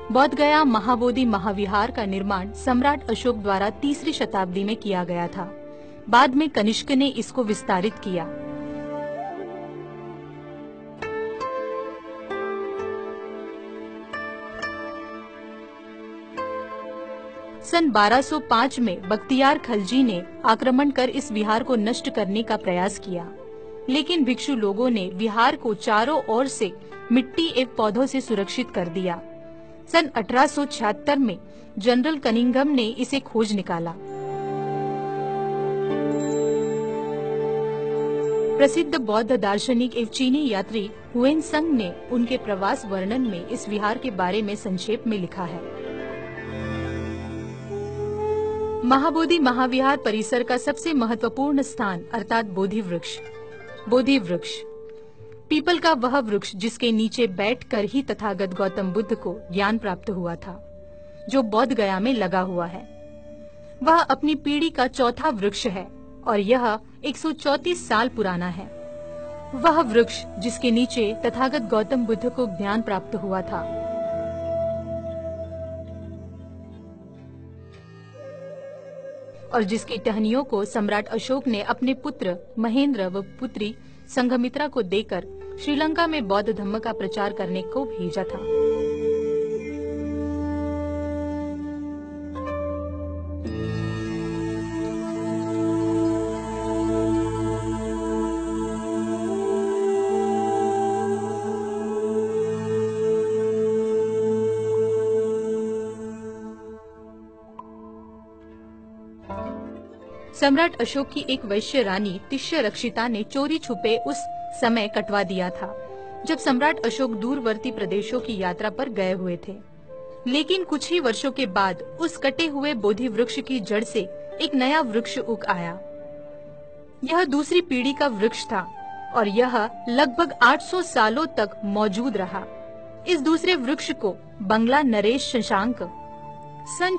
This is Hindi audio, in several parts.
बोध गया महाबोधि महाविहार का निर्माण सम्राट अशोक द्वारा 3री शताब्दी में किया गया था। बाद में कनिष्क ने इसको विस्तारित किया। सन 1205 में बख्तियार खलजी ने आक्रमण कर इस विहार को नष्ट करने का प्रयास किया, लेकिन भिक्षु लोगों ने विहार को चारों ओर से मिट्टी एवं पौधों से सुरक्षित कर दिया। सन 1876 में जनरल कनिंघम ने इसे खोज निकाला। प्रसिद्ध बौद्ध दार्शनिक एवं चीनी यात्री हुएनसंग ने उनके प्रवास वर्णन में इस विहार के बारे में संक्षेप में लिखा है। महाबोधि महाविहार परिसर का सबसे महत्वपूर्ण स्थान अर्थात बोधि वृक्ष पीपल का वह वृक्ष जिसके नीचे बैठकर ही तथागत गौतम बुद्ध को ज्ञान प्राप्त हुआ था, जो बोध गया में लगा हुआ है। वह अपनी पीढ़ी का चौथा वृक्ष है और यह 134 साल पुराना है। वह वृक्ष जिसके नीचे तथागत गौतम बुद्ध को ज्ञान प्राप्त हुआ था। और जिसकी टहनियों को सम्राट अशोक ने अपने पुत्र महेंद्र व पुत्री संघमित्रा को देकर श्रीलंका में बौद्ध धर्म का प्रचार करने को भेजा था। सम्राट अशोक की एक वैश्य रानी तिष्य रक्षिता ने चोरी छुपे उस समय कटवा दिया था जब सम्राट अशोक दूरवर्ती प्रदेशों की यात्रा पर गए हुए थे। लेकिन कुछ ही वर्षों के बाद उस कटे हुए बोधि वृक्ष की जड़ से एक नया वृक्ष उग आया। यह दूसरी पीढ़ी का वृक्ष था और यह लगभग 800 सालों तक मौजूद रहा। इस दूसरे वृक्ष को बंगला नरेश शशांक सन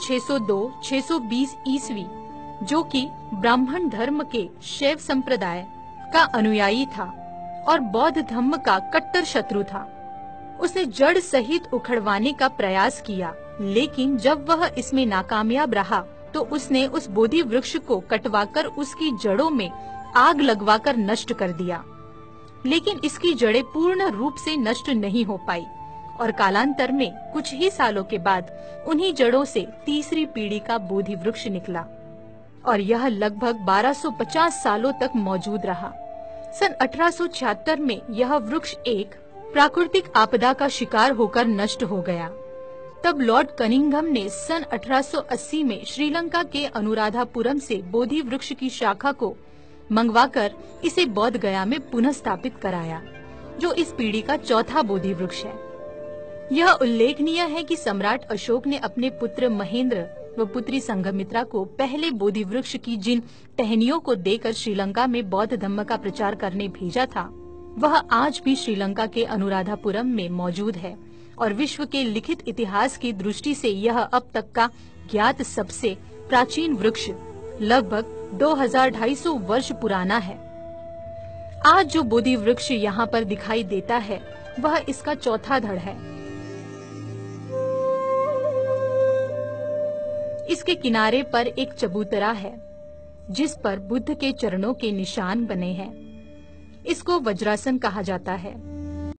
602-620 ईस्वी, जो कि ब्राह्मण धर्म के शैव संप्रदाय का अनुयायी था और बौद्ध धर्म का कट्टर शत्रु था, उसने जड़ सहित उखड़वाने का प्रयास किया। लेकिन जब वह इसमें नाकामयाब रहा तो उसने उस बोधि वृक्ष को कटवाकर उसकी जड़ों में आग लगवाकर नष्ट कर दिया। लेकिन इसकी जड़ें पूर्ण रूप से नष्ट नहीं हो पाई और कालांतर में कुछ ही सालों के बाद उन्हीं जड़ों से तीसरी पीढ़ी का बोधि वृक्ष निकला और यह लगभग 1250 सालों तक मौजूद रहा। सन 1876 में यह वृक्ष एक प्राकृतिक आपदा का शिकार होकर नष्ट हो गया। तब लॉर्ड कनिंघम ने सन 1880 में श्रीलंका के अनुराधापुरम से बोधि वृक्ष की शाखा को मंगवाकर इसे बोध गया में पुनः स्थापित कराया, जो इस पीढ़ी का चौथा बोधि वृक्ष है। यह उल्लेखनीय है कि सम्राट अशोक ने अपने पुत्र महेंद्र व पुत्री संघमित्रा को पहले बोधि वृक्ष की जिन टहनियों को देकर श्रीलंका में बौद्ध धर्म का प्रचार करने भेजा था, वह आज भी श्रीलंका के अनुराधापुरम में मौजूद है और विश्व के लिखित इतिहास की दृष्टि से यह अब तक का ज्ञात सबसे प्राचीन वृक्ष लगभग 2250 वर्ष पुराना है। आज जो बोधि वृक्ष यहाँ पर दिखाई देता है वह इसका चौथा धड़ है। इसके किनारे पर एक चबूतरा है जिस पर बुद्ध के चरणों के निशान बने हैं। इसको वज्रासन कहा जाता है।